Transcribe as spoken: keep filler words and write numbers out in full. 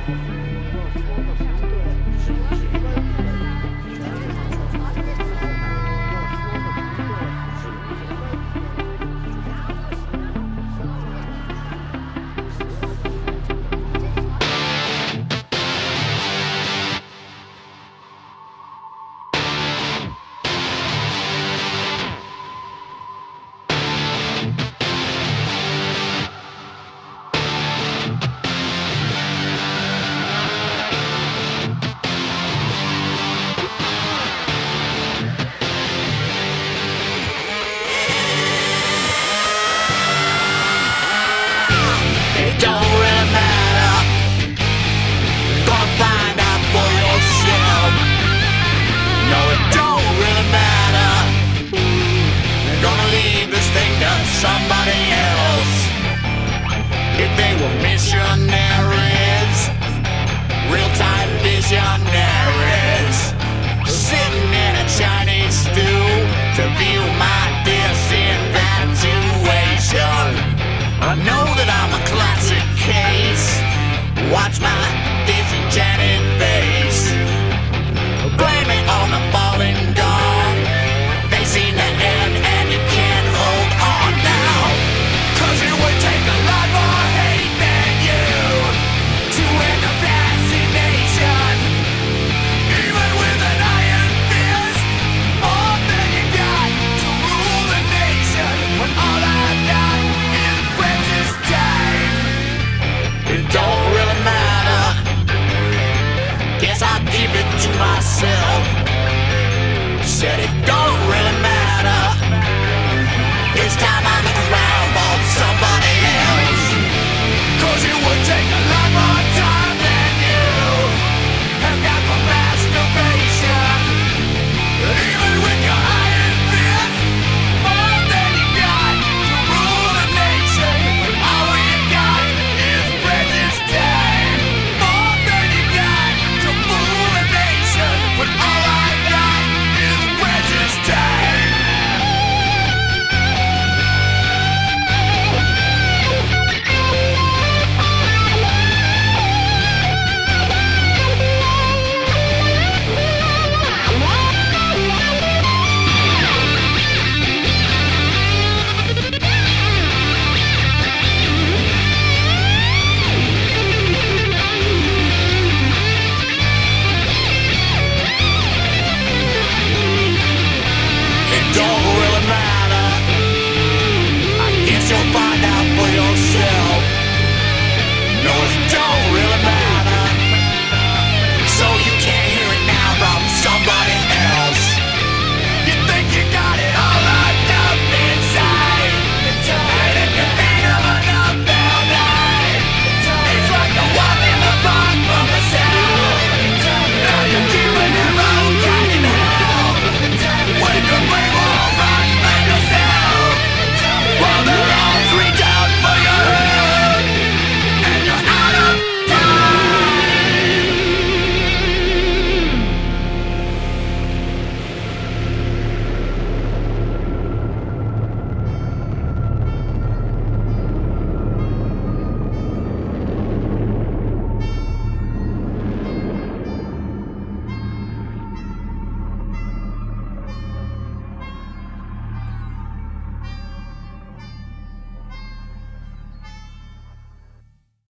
Watch my disenchanted face. Blame it on the falling dawn. They seen the end and you can't hold on now. Cause it would take a lot more hate than you to end the fascination. Even with an iron fist, more than you got to rule the nation. When all I've got is precious time. It don't really matter. Guess I'll keep it to myself. Said it don't